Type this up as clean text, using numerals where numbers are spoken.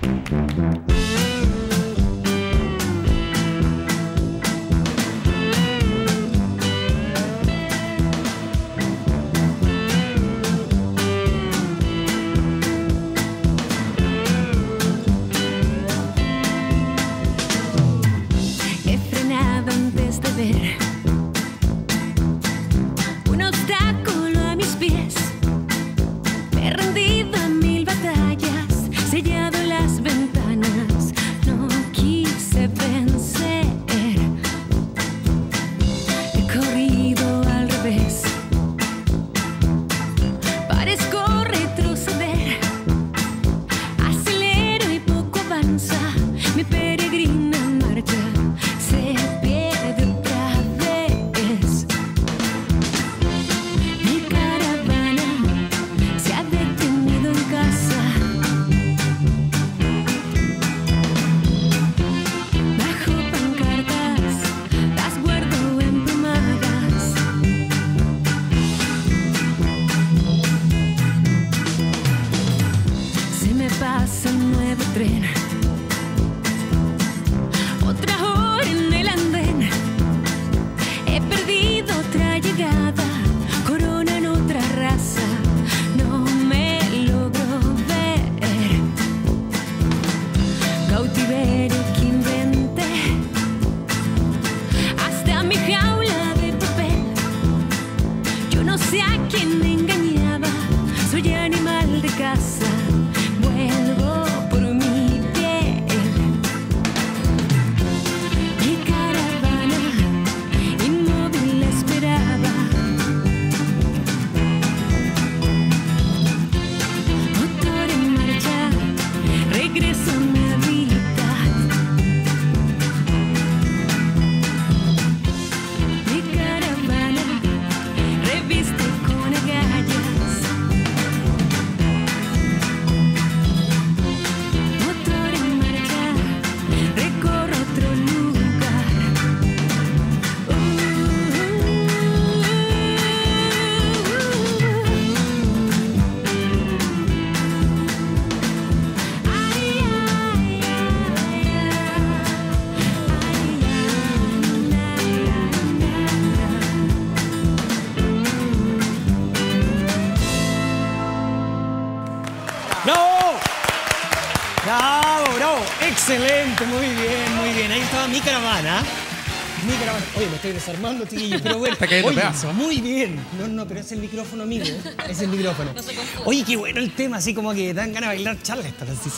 Un obstáculo a mis pies. Me he rendido a 1000 batallas, sellado las ventanas, no quise vencer. He corrido al revés, parezco retroceder. Acelero y poco avanza mi peregrina marcha. Se pierde otra vez. Mi caravana se ha detenido en casa. Bajo pancartas, las guardo emplumadas. Se me pasa un nuevo tren, otra hora en el andén. He perdido otra llegada, corona en otra raza, no me logro ver. Cautiverio que inventé, hasta mi jaula de papel. Yo no sé a quién me engañaba, soy animal de casa, vuelvo por mi piel. Mi caravana inmóvil esperaba. Motor en marcha, regreso a mi hábitat. Mi caravana reviste con agallas. Motor en marcha, recorro otro lugar. ¡Bravo! ¡Bravo, bravo! ¡Excelente! Muy bien, muy bien. Ahí estaba Mi Caravana. Mi Caravana. Oye, me estoy desarmando, chiquillos, pero bueno. Está cayendo Oye, pedazos. muy bien. No, pero es el micrófono, amigo. Es el micrófono. Oye, qué bueno el tema, así como que dan ganas de bailar charleston. Así